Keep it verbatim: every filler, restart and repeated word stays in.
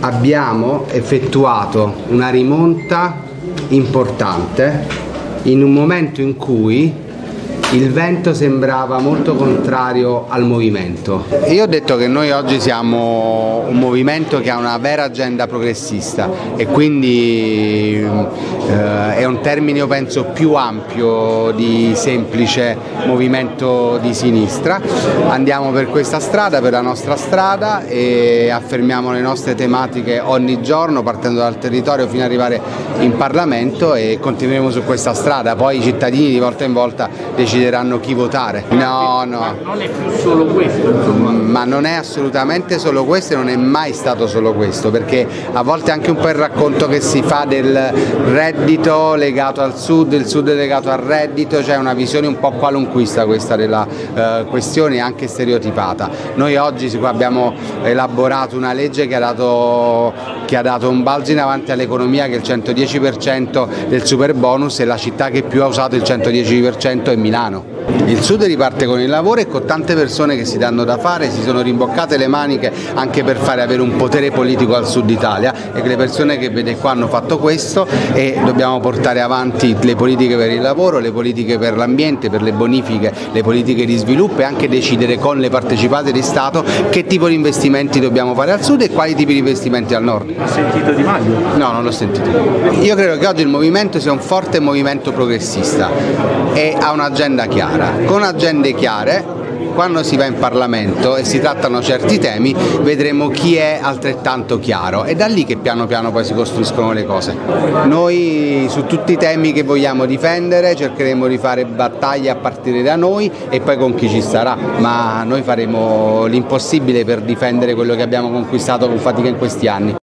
abbiamo effettuato una rimonta importante in un momento in cui il vento sembrava molto contrario al movimento. Io ho detto che noi oggi siamo un movimento che ha una vera agenda progressista e quindi eh, è un termine, io penso, più ampio di semplice movimento di sinistra. Andiamo per questa strada, per la nostra strada, e affermiamo le nostre tematiche ogni giorno partendo dal territorio fino ad arrivare in Parlamento, e continueremo su questa strada. Poi i cittadini di volta in volta decideranno chi votare. No, no. Ma non è più solo questo, insomma. Ma non è assolutamente solo questo e non è mai stato solo questo, perché a volte anche un po' il racconto che si fa del reddito legato al sud, il sud legato al reddito, c'è una visione un po' qualunquista questa della eh, questione, anche stereotipata. Noi oggi abbiamo elaborato una legge che ha dato, che ha dato un balzo in avanti all'economia, che è il centodieci per cento del super bonus, e la città che più ha usato il centodieci per cento è Milano. Il Sud riparte con il lavoro e con tante persone che si danno da fare, si sono rimboccate le maniche anche per fare avere un potere politico al Sud Italia, e che le persone che vede qua hanno fatto questo, e dobbiamo portare avanti le politiche per il lavoro, le politiche per l'ambiente, per le bonifiche, le politiche di sviluppo, e anche decidere con le partecipate di Stato che tipo di investimenti dobbiamo fare al Sud e quali tipi di investimenti al Nord. Ho sentito Di Maio? No, non l'ho sentito. Io credo che oggi il movimento sia un forte movimento progressista e ha un'agenda chiara. Con agende chiare, quando si va in Parlamento e si trattano certi temi, vedremo chi è altrettanto chiaro, e da lì che piano piano poi si costruiscono le cose. Noi su tutti i temi che vogliamo difendere cercheremo di fare battaglie a partire da noi e poi con chi ci sarà, ma noi faremo l'impossibile per difendere quello che abbiamo conquistato con fatica in questi anni.